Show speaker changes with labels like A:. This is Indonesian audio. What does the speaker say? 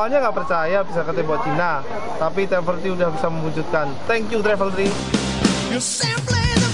A: awalnya nggak percaya bisa ke tembok Cina, tapi Travel Tree udah bisa mewujudkan. Thank you Travel Tree.